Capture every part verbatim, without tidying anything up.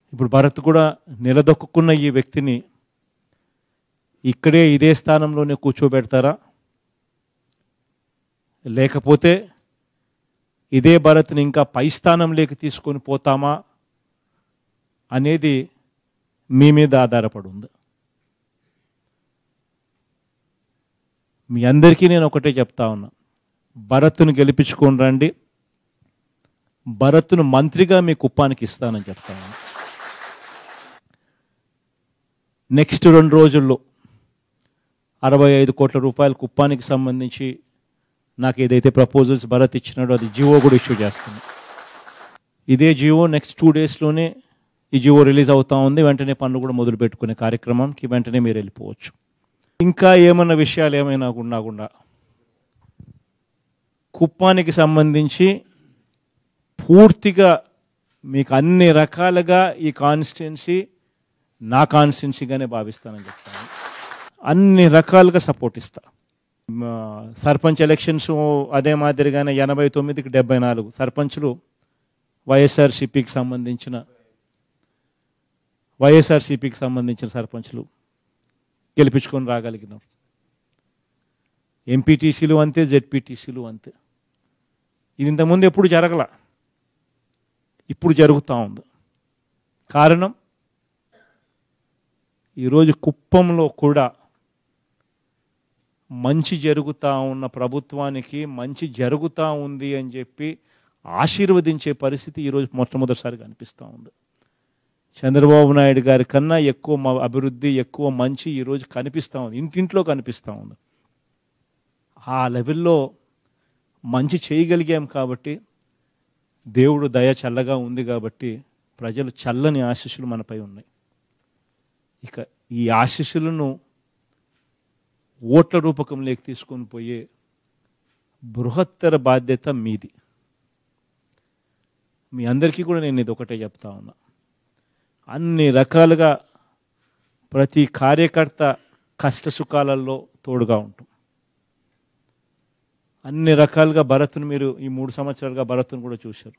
ఇప్పుడు భరత్ కూడా నిలదొక్కున్న ఈ వ్యక్తిని ఇక్కడే ఇదే స్థానంలోనే కూర్చోబెడతారా, లేకపోతే ఇదే భరత్ని ఇంకా పై స్థానంలోకి తీసుకొని పోతామా అనేది మీ మీద ఆధారపడి ఉంది. మీ అందరికీ నేను ఒకటే చెప్తా ఉన్నా, భరత్ను గెలిపించుకొని రండి, భరత్ను మంత్రిగా మీ కుప్పానికి ఇస్తానని చెప్తా ఉన్నా. నెక్స్ట్ రెండు రోజుల్లో అరవై ఐదు కోట్ల రూపాయల కుప్పానికి సంబంధించి నాకు ఏదైతే ప్రపోజల్స్ భరత్ ఇచ్చినాడో అది జియో కూడా ఇష్యూ చేస్తుంది. ఇదే జియో నెక్స్ట్ టూ డేస్లోనే ఈ జియో రిలీజ్ అవుతూ ఉంది. వెంటనే పనులు కూడా మొదలు పెట్టుకునే కార్యక్రమంకి వెంటనే మీరు వెళ్ళిపోవచ్చు. ఇంకా ఏమన్నా విషయాలు ఏమైనా ఉండకుండా కుప్పానికి సంబంధించి పూర్తిగా మీకు అన్ని రకాలుగా ఈ కాన్స్టిట్యున్సీ నా కాన్స్టిట్యున్సీగానే భావిస్తానని చెప్తాను. అన్ని రకాలుగా సపోర్ట్ ఇస్తా. సర్పంచ్ ఎలక్షన్స్ అదే మాదిరిగానే ఎనభై తొమ్మిదికి డెబ్బై నాలుగు సర్పంచులు వైఎస్ఆర్సీపీకి సంబంధించిన వైఎస్ఆర్సీపీకి సంబంధించిన సర్పంచులు గెలిపించుకొని రాగలిగినారు. ఎంపీటీసీలు అంతే, జెడ్పీటీసీలు అంతే. ఇది ఇంతకుముందు ఎప్పుడు జరగల, ఇప్పుడు జరుగుతూ ఉంది. కారణం ఈరోజు కుప్పంలో కూడా మంచి జరుగుతూ ఉన్న ప్రభుత్వానికి మంచి జరుగుతూ ఉంది అని చెప్పి ఆశీర్వదించే పరిస్థితి ఈరోజు మొట్టమొదటిసారిగా అనిపిస్తూ ఉంది. చంద్రబాబు నాయుడు గారి కన్నా ఎక్కువ అభివృద్ధి, ఎక్కువ మంచి ఈరోజు కనిపిస్తూ ఉంది, ఇంటింట్లో కనిపిస్తూ ఉంది. ఆ లెవెల్లో మంచి చేయగలిగాం కాబట్టి, దేవుడు దయ చల్లగా ఉంది కాబట్టి ప్రజలు చల్లని ఆశీస్సులు మనపై ఉన్నాయి. ఇక ఈ ఆశీస్సులను ఓట్ల రూపకంలోకి తీసుకొని పోయే బృహత్తర బాధ్యత మీది. మీ అందరికీ కూడా నేను ఇది ఒకటే చెప్తా ఉన్నా, అన్ని రకాలుగా ప్రతి కార్యకర్త కష్ట సుఖాలలో తోడుగా ఉంటాం. అన్ని రకాలుగా భరత్ను మీరు ఈ మూడు సంవత్సరాలుగా భరత్ను కూడా చూశారు.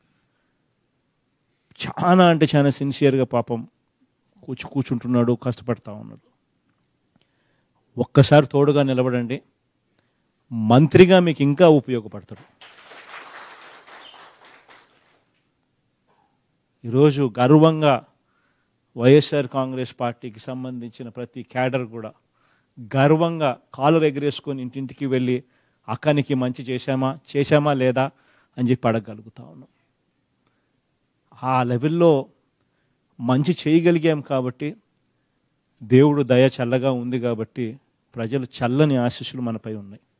చాలా అంటే చాలా సిన్సియర్గా పాపం కూర్చు కూర్చుంటున్నాడు, కష్టపడతా ఉన్నాడు. ఒక్కసారి తోడుగా నిలబడండి, మంత్రిగా మీకు ఇంకా ఉపయోగపడతాడు. ఈరోజు గర్వంగా వైఎస్ఆర్ కాంగ్రెస్ పార్టీకి సంబంధించిన ప్రతి క్యాడర్ కూడా గర్వంగా కాలర్ ఎగరేసుకొని ఇంటింటికి వెళ్ళి అక్కనికి మంచి చేశామా చేశామా లేదా అని చెప్పి అడగగలుగుతా ఉన్నాం. ఆ లెవెల్లో మంచి చేయగలిగాం కాబట్టి, దేవుడు దయ చల్లగా ఉంది కాబట్టి ప్రజలు చల్లని ఆశీస్సులు మనపై ఉన్నాయి.